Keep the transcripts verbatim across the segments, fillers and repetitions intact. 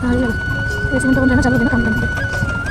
हाँ ये वैसे मिनट रहना चालू देना काम करने के।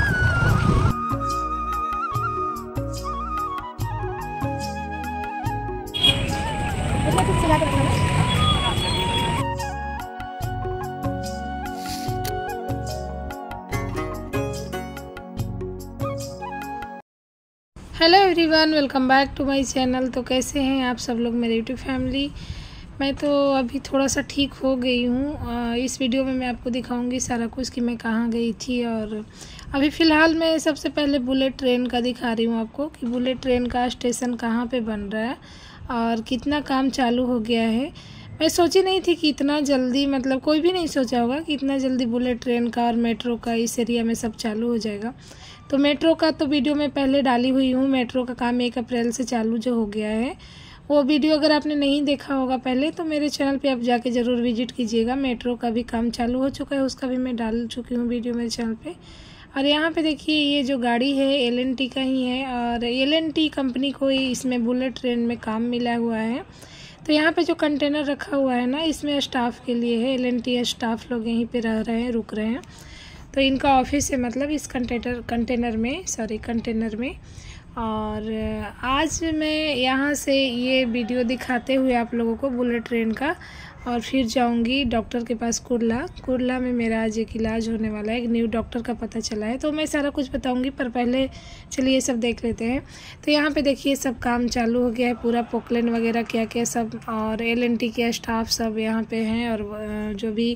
Hello everyone, welcome back to my channel. तो कैसे हैं आप सब लोग, मेरे यूट्यूब फैमिली। मैं तो अभी थोड़ा सा ठीक हो गई हूँ। इस वीडियो में मैं आपको दिखाऊंगी सारा कुछ कि मैं कहाँ गई थी। और अभी फ़िलहाल मैं सबसे पहले बुलेट ट्रेन का दिखा रही हूँ आपको कि बुलेट ट्रेन का स्टेशन कहाँ पे बन रहा है और कितना काम चालू हो गया है। मैं सोची नहीं थी कि इतना जल्दी, मतलब कोई भी नहीं सोचा होगा कि इतना जल्दी बुलेट ट्रेन का और मेट्रो का इस एरिया में सब चालू हो जाएगा। तो मेट्रो का तो वीडियो मैं पहले डाली हुई हूँ। मेट्रो का काम एक अप्रैल से चालू जो हो गया है, वो वीडियो अगर आपने नहीं देखा होगा पहले तो मेरे चैनल पे आप जाके ज़रूर विजिट कीजिएगा। मेट्रो का भी काम चालू हो चुका है, उसका भी मैं डाल चुकी हूँ वीडियो मेरे चैनल पे। और यहाँ पे देखिए ये जो गाड़ी है एल एन टी का ही है और एल एन टी कंपनी को ही इसमें बुलेट ट्रेन में काम मिला हुआ है। तो यहाँ पे जो कंटेनर रखा हुआ है ना, इसमें स्टाफ के लिए है। एल एन टी स्टाफ लोग यहीं पे रह रहे हैं, रुक रहे हैं। तो इनका ऑफिस है, मतलब इस कंटेनर कंटेनर में सॉरी कंटेनर में। और आज मैं यहाँ से ये वीडियो दिखाते हुए आप लोगों को बुलेट ट्रेन का, और फिर जाऊँगी डॉक्टर के पास कुर्ला। कुर्ला में मेरा आज एक इलाज होने वाला है, एक न्यू डॉक्टर का पता चला है, तो मैं सारा कुछ बताऊँगी। पर पहले चलिए सब देख लेते हैं। तो यहाँ पे देखिए सब काम चालू हो गया है, पूरा पोकलेन वगैरह क्या क्या सब, और एल एन टी के स्टाफ सब यहाँ पे हैं और जो भी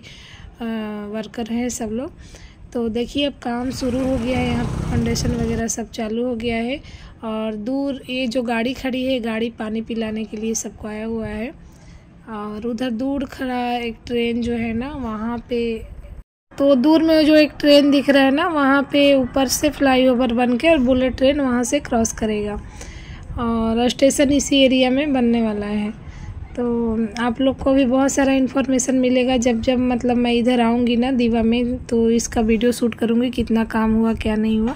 वर्कर हैं सब लोग। तो देखिए अब काम शुरू हो गया है, यहाँ फाउंडेशन वगैरह सब चालू हो गया है। और दूर ये जो गाड़ी खड़ी है, गाड़ी पानी पिलाने के लिए सबको आया हुआ है। और उधर दूर खड़ा एक ट्रेन जो है ना वहाँ पे, तो दूर में जो एक ट्रेन दिख रहा है ना, वहाँ पे ऊपर से फ्लाईओवर बन के और बुलेट ट्रेन वहाँ से क्रॉस करेगा। और स्टेशन इसी एरिया में बनने वाला है। तो आप लोग को भी बहुत सारा इन्फॉर्मेशन मिलेगा जब जब मतलब मैं इधर आऊँगी ना दीवा में, तो इसका वीडियो शूट करूँगी कितना काम हुआ क्या नहीं हुआ।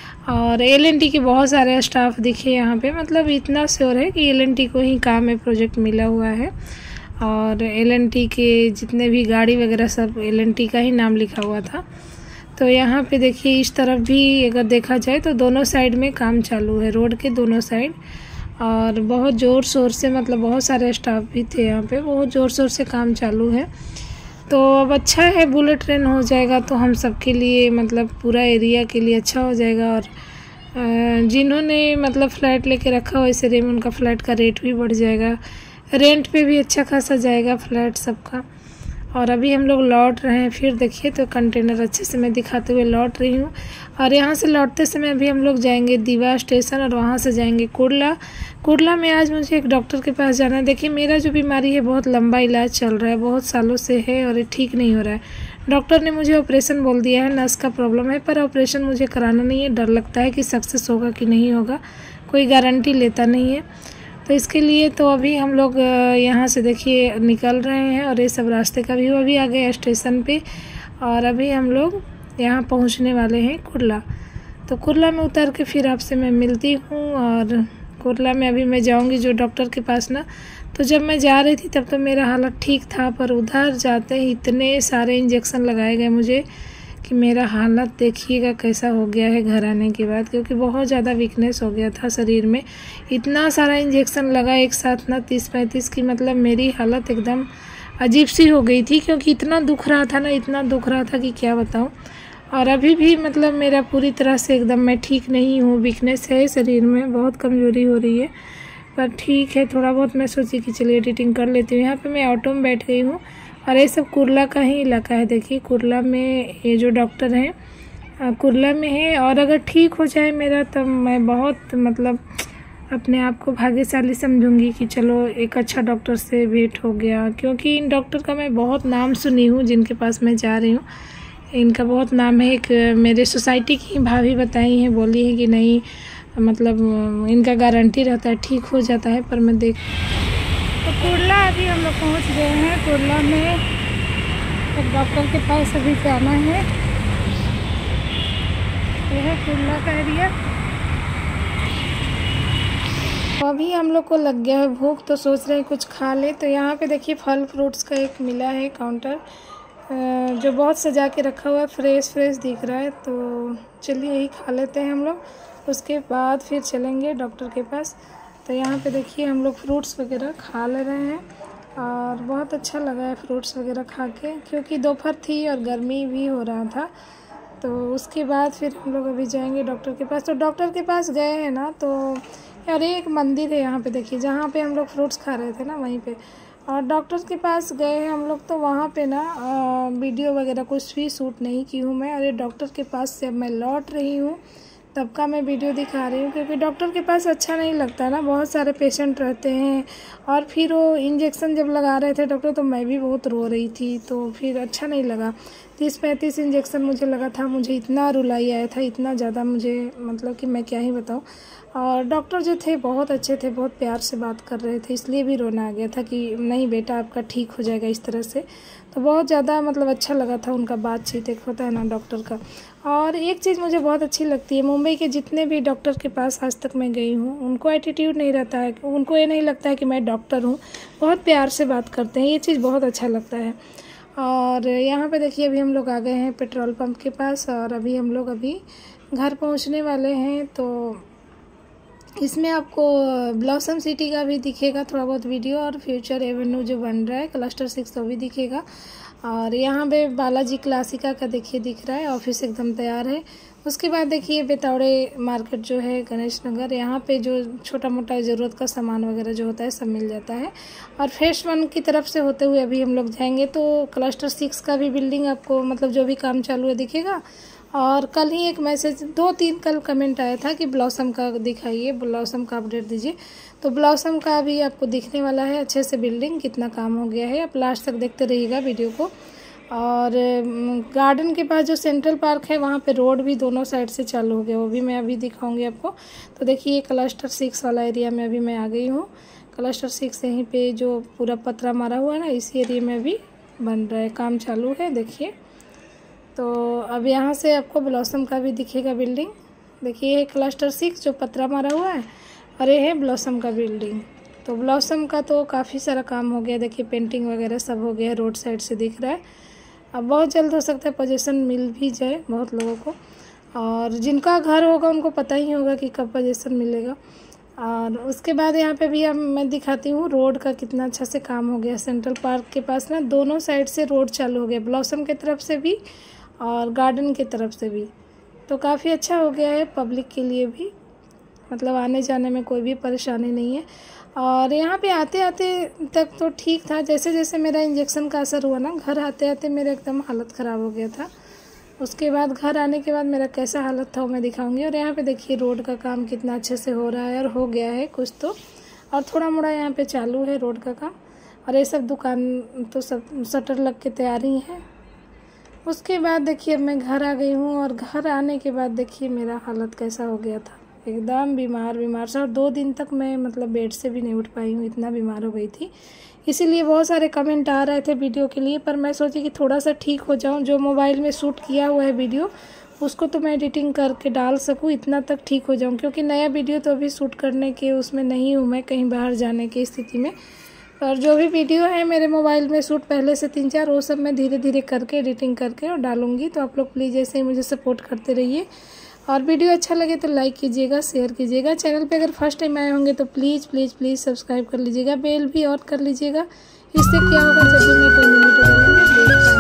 और एल एन टी के बहुत सारे स्टाफ दिखे यहाँ पे, मतलब इतना श्योर है कि एल एन टी को ही काम है, प्रोजेक्ट मिला हुआ है। और एल एन टी के जितने भी गाड़ी वगैरह सब एल एन टी का ही नाम लिखा हुआ था। तो यहाँ पे देखिए इस तरफ भी अगर देखा जाए तो दोनों साइड में काम चालू है, रोड के दोनों साइड। और बहुत ज़ोर शोर से, मतलब बहुत सारे स्टाफ भी थे यहाँ पे, बहुत ज़ोर शोर से काम चालू है। तो अब अच्छा है, बुलेट ट्रेन हो जाएगा तो हम सब के लिए, मतलब पूरा एरिया के लिए अच्छा हो जाएगा। और जिन्होंने मतलब फ़्लैट लेके रखा हो इस एरिया में, उनका फ़्लैट का रेट भी बढ़ जाएगा, रेंट पे भी अच्छा खासा जाएगा फ्लैट सबका। और अभी हम लोग लौट रहे हैं। फिर देखिए तो कंटेनर अच्छे से मैं दिखाते हुए लौट रही हूँ। और यहाँ से लौटते समय अभी हम लोग जाएंगे दीवा स्टेशन और वहाँ से जाएंगे कुर्ला। कुर्ला में आज मुझे एक डॉक्टर के पास जाना है। देखिए मेरा जो बीमारी है बहुत लंबा इलाज चल रहा है, बहुत सालों से है और ये ठीक नहीं हो रहा है। डॉक्टर ने मुझे ऑपरेशन बोल दिया है, नस का प्रॉब्लम है, पर ऑपरेशन मुझे कराना नहीं है। डर लगता है कि सक्सेस होगा कि नहीं होगा, कोई गारंटी लेता नहीं है। तो इसके लिए तो अभी हम लोग यहाँ से देखिए निकल रहे हैं। और ये सब रास्ते का व्यू अभी आ गए स्टेशन पे। और अभी हम लोग यहाँ पहुँचने वाले हैं कुर्ला। तो कुर्ला में उतर के फिर आपसे मैं मिलती हूँ। और कुर्ला में अभी मैं जाऊँगी जो डॉक्टर के पास ना, तो जब मैं जा रही थी तब तो मेरा हालत ठीक था, पर उधर जाते ही इतने सारे इंजेक्शन लगाए गए मुझे कि मेरा हालत देखिएगा कैसा हो गया है घर आने के बाद, क्योंकि बहुत ज़्यादा वीकनेस हो गया था शरीर में। इतना सारा इंजेक्शन लगा एक साथ ना, तीस पैंतीस की, मतलब मेरी हालत एकदम अजीब सी हो गई थी, क्योंकि इतना दुख रहा था ना, इतना दुख रहा था कि क्या बताऊँ। और अभी भी मतलब मेरा पूरी तरह से एकदम मैं ठीक नहीं हूँ, वीकनेस है शरीर में, बहुत कमज़ोरी हो रही है। पर ठीक है, थोड़ा बहुत मैं सोची कि चलिए एडिटिंग कर लेती हूँ। यहाँ पे मैं ऑटो में बैठ गई हूँ और ये सब कुर्ला का ही इलाका है। देखिए कुर्ला में ये जो डॉक्टर हैं कुर्ला में है। और अगर ठीक हो जाए मेरा, तब मैं बहुत मतलब अपने आप को भाग्यशाली समझूंगी कि चलो एक अच्छा डॉक्टर से भेंट हो गया। क्योंकि इन डॉक्टर का मैं बहुत नाम सुनी हूँ, जिनके पास मैं जा रही हूँ इनका बहुत नाम है। एक मेरे सोसाइटी की भाभी बताई हैं, बोली है कि नहीं मतलब इनका गारंटी रहता है, ठीक हो जाता है। पर मैं देख, तो कुर्ला अभी हम लोग पहुँच गए हैं। कुर्ला में एक डॉक्टर के पास अभी जाना है। यह है कुर्ला का एरिया। तो अभी हम लोग को लग गया है भूख, तो सोच रहे हैं कुछ खा ले। तो यहाँ पे देखिए फल फ्रूट्स का एक मिला है काउंटर, जो बहुत सजा के रखा हुआ है, फ्रेश फ्रेश दिख रहा है। तो चलिए यही खा लेते हैं हम लोग, उसके बाद फिर चलेंगे डॉक्टर के पास। तो यहाँ पे देखिए हम लोग फ्रूट्स वगैरह खा ले रहे हैं और बहुत अच्छा लगा है फ्रूट्स वगैरह खा के, क्योंकि दोपहर थी और गर्मी भी हो रहा था। तो उसके बाद फिर हम लोग अभी जाएंगे डॉक्टर के पास। तो डॉक्टर के पास गए हैं ना, तो यार एक मंदिर है यहाँ पे देखिए, जहाँ पे हम लोग फ्रूट्स खा रहे थे ना वहीं पे, और डॉक्टर के पास गए हैं हम लोग। तो वहाँ पे ना वीडियो वगैरह कुछ भी शूट नहीं की हूँ मैं। अरे डॉक्टर के पास से अब मैं लौट रही हूँ तब का मैं वीडियो दिखा रही हूँ, क्योंकि डॉक्टर के पास अच्छा नहीं लगता ना, बहुत सारे पेशेंट रहते हैं। और फिर वो इंजेक्शन जब लगा रहे थे डॉक्टर, तो मैं भी बहुत रो रही थी, तो फिर अच्छा नहीं लगा। तीस पैंतीस इंजेक्शन मुझे लगा था, मुझे इतना रुलाई आया था, इतना ज़्यादा, मुझे मतलब कि मैं क्या ही बताऊँ। और डॉक्टर जो थे बहुत अच्छे थे, बहुत प्यार से बात कर रहे थे, इसलिए भी रोना आ गया था कि नहीं बेटा आपका ठीक हो जाएगा इस तरह से। तो बहुत ज़्यादा मतलब अच्छा लगा था उनका बातचीत, एक होता है ना डॉक्टर का। और एक चीज़ मुझे बहुत अच्छी लगती है, मुंबई के जितने भी डॉक्टर के पास आज तक मैं गई हूँ, उनको एटीट्यूड नहीं रहता है, उनको ये नहीं लगता है कि मैं डॉक्टर हूँ, बहुत प्यार से बात करते हैं, ये चीज़ बहुत अच्छा लगता है। और यहाँ पे देखिए अभी हम लोग आ गए हैं पेट्रोल पंप के पास, और अभी हम लोग अभी घर पहुँचने वाले हैं। तो इसमें आपको ब्लॉसम सिटी का भी दिखेगा थोड़ा बहुत वीडियो, और फ्यूचर एवेन्यू जो बन रहा है क्लस्टर सिक्स तो भी दिखेगा। और यहाँ पे बालाजी क्लासिका का देखिए दिख रहा है, ऑफिस एकदम तैयार है। उसके बाद देखिए बेतावड़े मार्केट जो है गणेश नगर, यहाँ पे जो छोटा मोटा ज़रूरत का सामान वगैरह जो होता है सब मिल जाता है। और फेस वन की तरफ से होते हुए अभी हम लोग जाएंगे, तो क्लस्टर सिक्स का भी बिल्डिंग आपको मतलब जो भी काम चालू है दिखेगा। और कल ही एक मैसेज, दो तीन कल कमेंट आया था कि ब्लॉसम का दिखाइए, ब्लॉसम का अपडेट दीजिए। तो ब्लॉसम का भी आपको दिखने वाला है अच्छे से, बिल्डिंग कितना काम हो गया है। आप लास्ट तक देखते रहिएगा वीडियो को। और गार्डन के पास जो सेंट्रल पार्क है वहाँ पे रोड भी दोनों साइड से चालू हो गया, वो भी मैं अभी दिखाऊंगी आपको। तो देखिए क्लस्टर सिक्स वाला एरिया में अभी मैं आ गई हूँ। क्लस्टर सिक्स यहीं पे जो पूरा पतरा मारा हुआ है ना, इसी एरिया में अभी बन रहा है, काम चालू है देखिए। तो अब यहाँ से आपको ब्लॉसम का भी दिखेगा बिल्डिंग। देखिए ये क्लस्टर सिक्स जो पतरा मारा हुआ है, और ये है ब्लॉसम का बिल्डिंग। तो ब्लॉसम का तो काफ़ी सारा काम हो गया, देखिए पेंटिंग वगैरह सब हो गया है, रोड साइड से दिख रहा है। अब बहुत जल्द हो सकता है पोजीशन मिल भी जाए बहुत लोगों को, और जिनका घर होगा उनको पता ही होगा कि कब पोजीशन मिलेगा। और उसके बाद यहाँ पे भी अब मैं दिखाती हूँ रोड का कितना अच्छा से काम हो गया। सेंट्रल पार्क के पास ना दोनों साइड से रोड चालू हो गया, ब्लॉसम की तरफ से भी और गार्डन की तरफ से भी। तो काफ़ी अच्छा हो गया है पब्लिक के लिए भी, मतलब आने जाने में कोई भी परेशानी नहीं है। और यहाँ पे आते आते तक तो ठीक था, जैसे जैसे मेरा इंजेक्शन का असर हुआ ना, घर आते आते मेरा एकदम हालत ख़राब हो गया था। उसके बाद घर आने के बाद मेरा कैसा हालत था वो मैं दिखाऊंगी। और यहाँ पे देखिए रोड का काम कितना अच्छे से हो रहा है, और हो गया है कुछ तो, और थोड़ा मोड़ा यहाँ पे चालू है रोड का काम। और ये सब दुकान तो सब शटर लग के तैयारी है। उसके बाद देखिए मैं घर आ गई हूँ, और घर आने के बाद देखिए मेरा हालत कैसा हो गया था, एकदम बीमार बीमार सा। और दो दिन तक मैं मतलब बेड से भी नहीं उठ पाई हूँ, इतना बीमार हो गई थी। इसीलिए बहुत सारे कमेंट आ रहे थे वीडियो के लिए, पर मैं सोची कि थोड़ा सा ठीक हो जाऊँ, जो मोबाइल में शूट किया हुआ है वीडियो उसको तो मैं एडिटिंग करके डाल सकूँ, इतना तक ठीक हो जाऊँ। क्योंकि नया वीडियो तो अभी शूट करने के उसमें नहीं हूँ मैं, कहीं बाहर जाने की स्थिति में। और जो भी वीडियो है मेरे मोबाइल में शूट पहले से तीन चार, वो सब मैं धीरे धीरे करके एडिटिंग करके और डालूंगी। तो आप लोग प्लीज़ ऐसे ही मुझे सपोर्ट करते रहिए, और वीडियो अच्छा लगे तो लाइक कीजिएगा, शेयर कीजिएगा। चैनल पे अगर फर्स्ट टाइम आए होंगे तो प्लीज़ प्लीज़ प्लीज़ सब्सक्राइब कर लीजिएगा, बेल भी ऑन कर लीजिएगा। इससे क्या होगा, जब भी मैं कोई वीडियो डालूंगी देख पाएंगे।